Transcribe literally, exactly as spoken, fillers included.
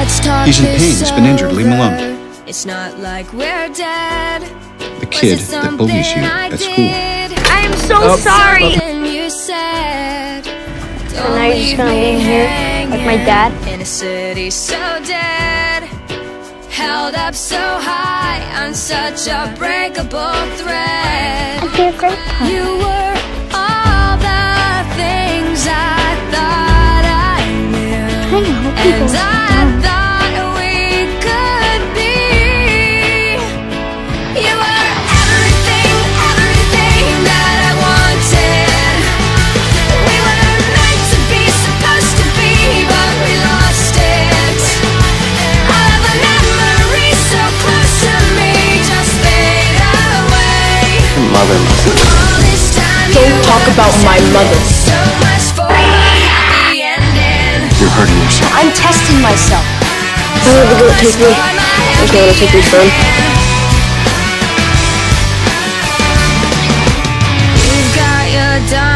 He's in pain. He's been injured. Leave him alone. It's not like we're dead. The kid that bullies you at school. I am so oh. sorry. You said, so now you're just gonna leave here like my dad? In a city so dead, held up so high on such a breakable thread. I feel Grandpa. You were all the things I thought I knew, and I thought we could be. You were everything, everything that I wanted. We were meant to be, supposed to be, but we lost it. All of the memories so close to me just fade away. Mother, mother. Don't talk about my mother. So much for a happy ending. You're hurting yourself. I'm testing myself. Where would the goat take me? There's no one to take me from. You've got your dime.